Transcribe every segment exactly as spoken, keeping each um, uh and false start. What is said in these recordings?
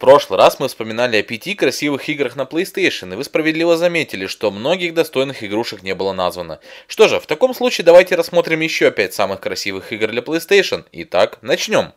прошлый раз мы вспоминали о пяти красивых играх на PlayStation, и вы справедливо заметили, что многих достойных игрушек не было названо. Что же, в таком случае давайте рассмотрим еще пять самых красивых игр для PlayStation. Итак, начнем.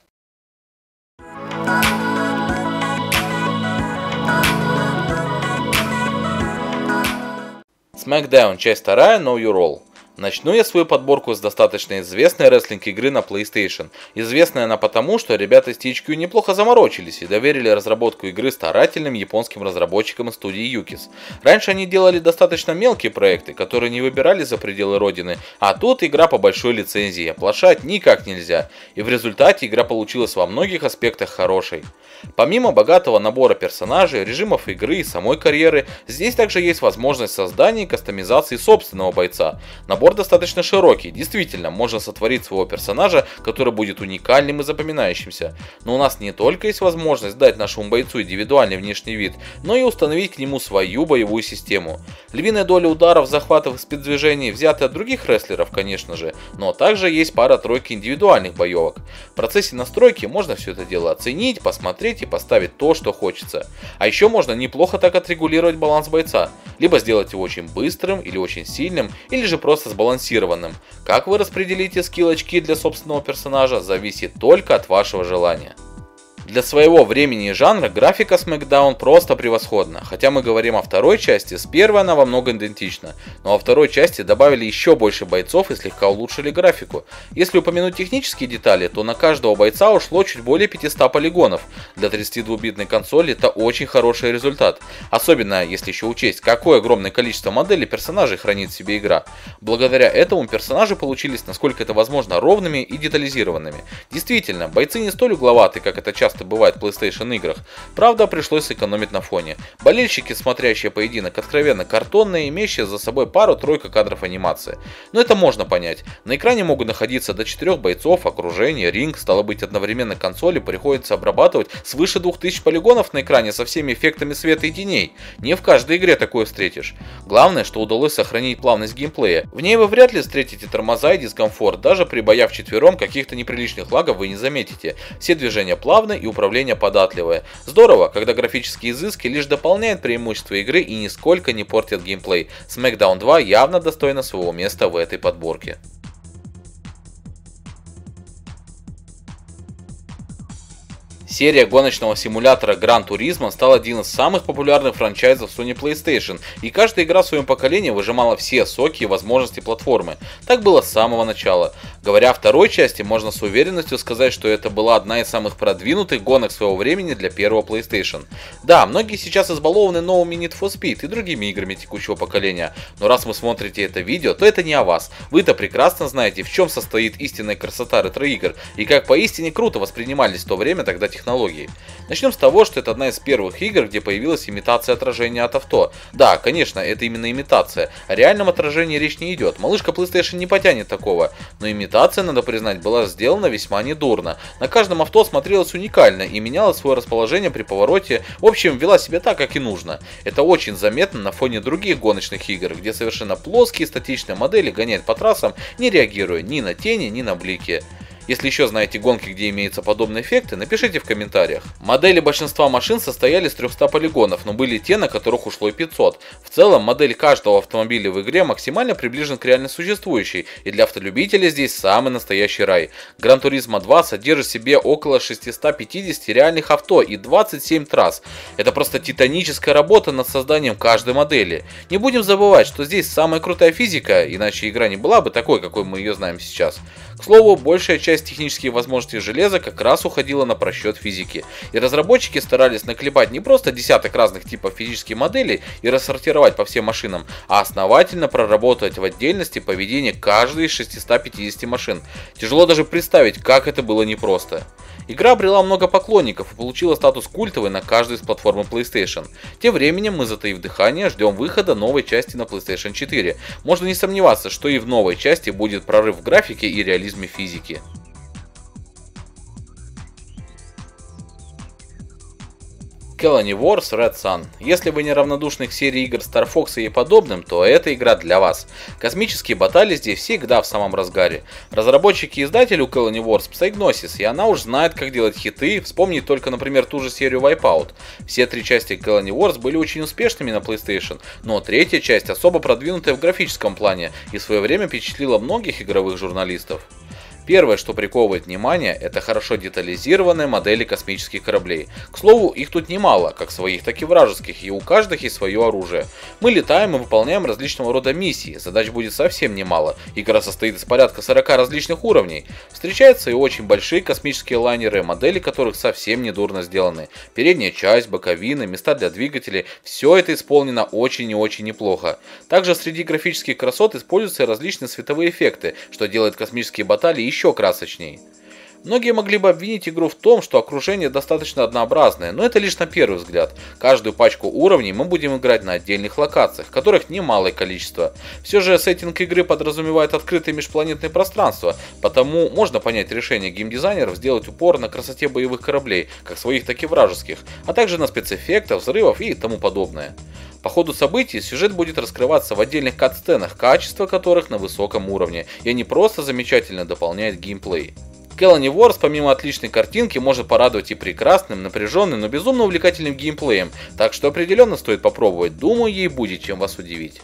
SmackDown, часть вторая, Know Your Role. Начну я свою подборку с достаточно известной рестлинг-игры на PlayStation. Известная она потому, что ребята из ти эйч кью неплохо заморочились и доверили разработку игры старательным японским разработчикам из студии Юкис. Раньше они делали достаточно мелкие проекты, которые не выбирали за пределы родины, а тут игра по большой лицензии, оплошать никак нельзя, и в результате игра получилась во многих аспектах хорошей. Помимо богатого набора персонажей, режимов игры и самой карьеры, здесь также есть возможность создания и кастомизации собственного бойца. Набор достаточно широкий, действительно, можно сотворить своего персонажа, который будет уникальным и запоминающимся. Но у нас не только есть возможность дать нашему бойцу индивидуальный внешний вид, но и установить к нему свою боевую систему. Львиная доля ударов, захватов и спецдвижений взяты от других рестлеров, конечно же, но также есть пара-тройка индивидуальных боевок. В процессе настройки можно все это дело оценить, посмотреть и поставить то, что хочется. А еще можно неплохо так отрегулировать баланс бойца. Либо сделать его очень быстрым или очень сильным, или же просто сбалансированным. Как вы распределите скилл-очки для собственного персонажа, зависит только от вашего желания. Для своего времени и жанра графика SmackDown просто превосходна. Хотя мы говорим о второй части, с первой она во многом идентична. Но во второй части добавили еще больше бойцов и слегка улучшили графику. Если упомянуть технические детали, то на каждого бойца ушло чуть более пятисот полигонов. Для тридцатидвухбитной консоли это очень хороший результат. Особенно если еще учесть, какое огромное количество моделей персонажей хранит в себе игра. Благодаря этому персонажи получились, насколько это возможно, ровными и детализированными. Действительно, бойцы не столь угловаты, как это часто бывает в PlayStation играх. Правда, пришлось сэкономить на фоне. Болельщики, смотрящие поединок, откровенно картонные, имеющие за собой пару-тройку кадров анимации. Но это можно понять. На экране могут находиться до четырёх бойцов, окружение, ринг, стало быть, одновременно консоли приходится обрабатывать свыше двух тысяч полигонов на экране со всеми эффектами света и теней. Не в каждой игре такое встретишь. Главное, что удалось сохранить плавность геймплея. В ней вы вряд ли встретите тормоза и дискомфорт, даже при боях вчетвером каких-то неприличных лагов вы не заметите. Все движения плавны и управление податливое. Здорово, когда графические изыски лишь дополняют преимущества игры и нисколько не портят геймплей. SmackDown два явно достойна своего места в этой подборке. Серия гоночного симулятора Gran Turismo стала одним из самых популярных франчайзов Sony PlayStation, и каждая игра в своем поколении выжимала все соки и возможности платформы. Так было с самого начала. Говоря о второй части, можно с уверенностью сказать, что это была одна из самых продвинутых гонок своего времени для первого PlayStation. Да, многие сейчас избалованы новыми Need for Speed и другими играми текущего поколения, но раз вы смотрите это видео, то это не о вас. Вы-то прекрасно знаете, в чем состоит истинная красота ретро-игр, и как поистине круто воспринимались в то время тогда технологии. Технологии. Начнем с того, что это одна из первых игр, где появилась имитация отражения от авто. Да, конечно, это именно имитация. О реальном отражении речь не идет. Малышка PlayStation не потянет такого. Но имитация, надо признать, была сделана весьма недурно. На каждом авто смотрелась уникально и меняла свое расположение при повороте. В общем, вела себя так, как и нужно. Это очень заметно на фоне других гоночных игр, где совершенно плоские статичные модели гоняют по трассам, не реагируя ни на тени, ни на блики. Если еще знаете гонки, где имеются подобные эффекты, напишите в комментариях. Модели большинства машин состояли из трёхсот полигонов, но были те, на которых ушло и пятьсот. В целом, модель каждого автомобиля в игре максимально приближена к реально существующей, и для автолюбителей здесь самый настоящий рай. Gran Turismo два содержит в себе около шестисот пятидесяти реальных авто и двадцати семи трасс. Это просто титаническая работа над созданием каждой модели. Не будем забывать, что здесь самая крутая физика, иначе игра не была бы такой, какой мы ее знаем сейчас. К слову, большая часть технических возможностей железа как раз уходила на просчет физики. И разработчики старались наклепать не просто десяток разных типов физических моделей и рассортировать по всем машинам, а основательно проработать в отдельности поведение каждой из шестисот пятидесяти машин. Тяжело даже представить, как это было непросто. Игра обрела много поклонников и получила статус культовой на каждой из платформ PlayStation. Тем временем мы, затаив дыхание, ждем выхода новой части на PlayStation четыре. Можно не сомневаться, что и в новой части будет прорыв в графике и реализме физики. Colony Wars Red Sun. Если вы неравнодушны к серии игр Star Fox и ей подобным, то эта игра для вас. Космические баталии здесь всегда в самом разгаре. Разработчики и издатель у Colony Wars Psygnosis, и она уж знает, как делать хиты, вспомнить только, например, ту же серию Wipeout. Все три части Colony Wars были очень успешными на PlayStation, но третья часть особо продвинутая в графическом плане и в свое время впечатлила многих игровых журналистов. Первое, что приковывает внимание, это хорошо детализированные модели космических кораблей. К слову, их тут немало, как своих, так и вражеских, и у каждых есть свое оружие. Мы летаем и выполняем различного рода миссии, задач будет совсем немало, игра состоит из порядка сорока различных уровней. Встречаются и очень большие космические лайнеры, модели которых совсем недурно сделаны. Передняя часть, боковины, места для двигателей, все это исполнено очень и очень неплохо. Также среди графических красот используются различные световые эффекты, что делает космические баталии еще еще красочней. Многие могли бы обвинить игру в том, что окружение достаточно однообразное, но это лишь на первый взгляд. Каждую пачку уровней мы будем играть на отдельных локациях, которых немалое количество. Все же сеттинг игры подразумевает открытое межпланетное пространство, потому можно понять решение геймдизайнеров сделать упор на красоте боевых кораблей, как своих, так и вражеских, а также на спецэффектах, взрывов и тому подобное. По ходу событий сюжет будет раскрываться в отдельных кат-сценах, качество которых на высоком уровне, и они просто замечательно дополняют геймплей. Colony Wars помимо отличной картинки может порадовать и прекрасным, напряженным, но безумно увлекательным геймплеем, так что определенно стоит попробовать, думаю, ей будет чем вас удивить.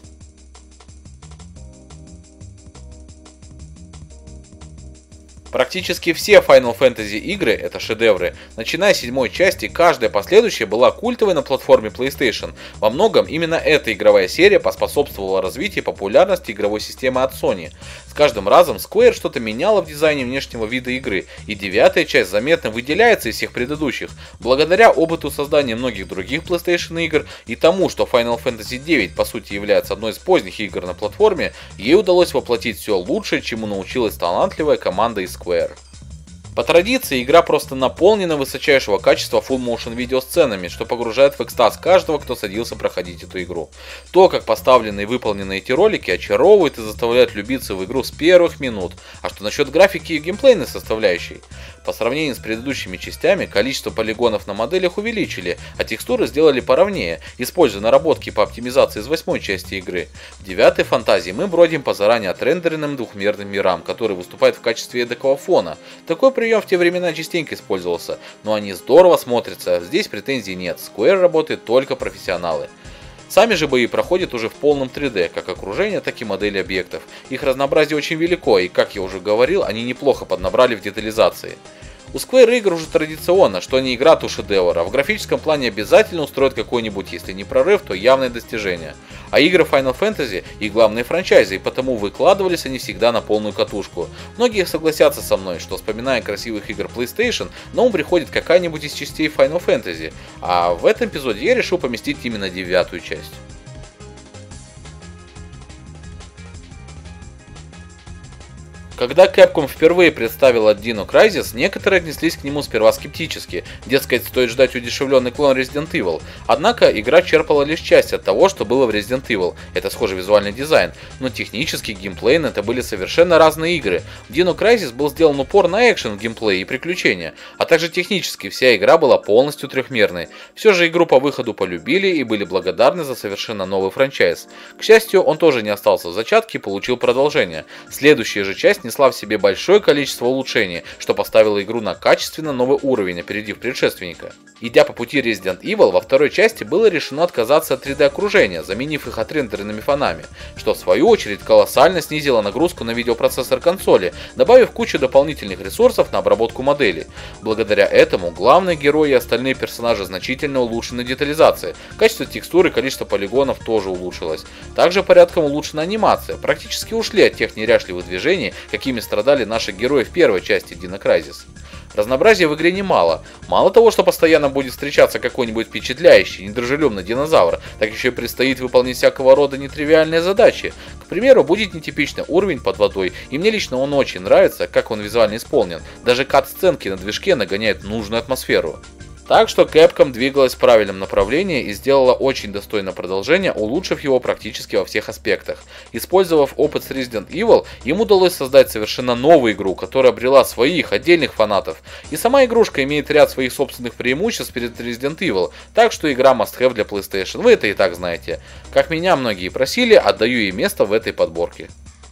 Практически все Final Fantasy игры это шедевры. Начиная с седьмой части, каждая последующая была культовой на платформе PlayStation. Во многом именно эта игровая серия поспособствовала развитию популярности игровой системы от Sony. С каждым разом Square что-то меняло в дизайне внешнего вида игры, и девятая часть заметно выделяется из всех предыдущих, благодаря опыту создания многих других PlayStation игр и тому, что Final Fantasy девять по сути является одной из поздних игр на платформе, ей удалось воплотить все лучшее, чему научилась талантливая команда из Square. По традиции, игра просто наполнена высочайшего качества Full Motion видеосценами, что погружает в экстаз каждого, кто садился проходить эту игру. То, как поставлены и выполнены эти ролики, очаровывает и заставляет влюбиться в игру с первых минут. А что насчет графики и геймплейной составляющей? По сравнению с предыдущими частями, количество полигонов на моделях увеличили, а текстуры сделали поровнее, используя наработки по оптимизации из восьмой части игры. В девятой фантазии мы бродим по заранее отрендеренным двухмерным мирам, которые выступают в качестве эдакого фона. Такой прием в те времена частенько использовался, но они здорово смотрятся, здесь претензий нет, Square работает только профессионалы. Сами же бои проходят уже в полном три дэ, как окружение, так и модели объектов. Их разнообразие очень велико, и, как я уже говорил, они неплохо поднабрали в детализации. У Square игр уже традиционно, что они игра то шедевр, а в графическом плане обязательно устроят какой-нибудь, если не прорыв, то явное достижение. А игры Final Fantasy и главные франчайзы, и потому выкладывались они всегда на полную катушку. Многие согласятся со мной, что вспоминая красивых игр PlayStation, на ум приходит какая-нибудь из частей Final Fantasy, а в этом эпизоде я решил поместить именно девятую часть. Когда Capcom впервые представила Dino Crisis, некоторые отнеслись к нему сперва скептически, дескать, стоит ждать удешевленный клон Resident Evil. Однако игра черпала лишь часть от того, что было в Resident Evil, это схожий визуальный дизайн, но технически и геймплейно это были совершенно разные игры. В Dino Crisis был сделан упор на экшен, геймплей и приключения, а также технически вся игра была полностью трехмерной. Все же игру по выходу полюбили и были благодарны за совершенно новый франчайз. К счастью, он тоже не остался в зачатке и получил продолжение. Следующая же часть несла в себе большое количество улучшений, что поставило игру на качественно новый уровень, опередив предшественника. Идя по пути Resident Evil, во второй части было решено отказаться от три дэ окружения, заменив их отрендеренными фонами, что в свою очередь колоссально снизило нагрузку на видеопроцессор консоли, добавив кучу дополнительных ресурсов на обработку модели. Благодаря этому главный герой и остальные персонажи значительно улучшены детализацией, качество текстуры и количество полигонов тоже улучшилось. Также порядком улучшена анимация, практически ушли от тех неряшливых движений, какими страдали наши герои в первой части Dino Crisis. Разнообразия в игре немало. Мало того, что постоянно будет встречаться какой-нибудь впечатляющий, недружелюбный динозавр, так еще и предстоит выполнить всякого рода нетривиальные задачи. К примеру, будет нетипичный уровень под водой, и мне лично он очень нравится, как он визуально исполнен. Даже кат-сценки на движке нагоняют нужную атмосферу. Так что Capcom двигалась в правильном направлении и сделала очень достойное продолжение, улучшив его практически во всех аспектах. Использовав опыт с Resident Evil, им удалось создать совершенно новую игру, которая обрела своих отдельных фанатов. И сама игрушка имеет ряд своих собственных преимуществ перед Resident Evil, так что игра must-have для PlayStation, вы это и так знаете. Как меня многие просили, отдаю ей место в этой подборке.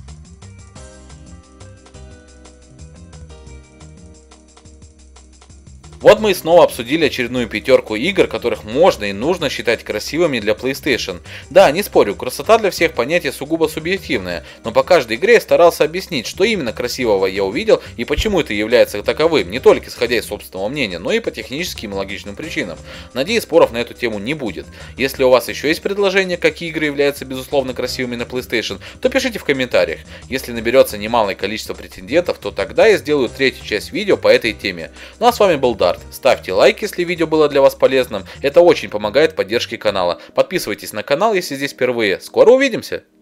Вот мы и снова обсудили очередную пятерку игр, которых можно и нужно считать красивыми для PlayStation. Да, не спорю, красота для всех понятие сугубо субъективное, но по каждой игре я старался объяснить, что именно красивого я увидел и почему это является таковым, не только исходя из собственного мнения, но и по техническим и логичным причинам. Надеюсь, споров на эту тему не будет. Если у вас еще есть предложения, какие игры являются безусловно красивыми на PlayStation, то пишите в комментариях. Если наберется немалое количество претендентов, то тогда я сделаю третью часть видео по этой теме. Ну а с вами был Дарт. Ставьте лайк, если видео было для вас полезным, это очень помогает в поддержке канала. Подписывайтесь на канал, если здесь впервые. Скоро увидимся!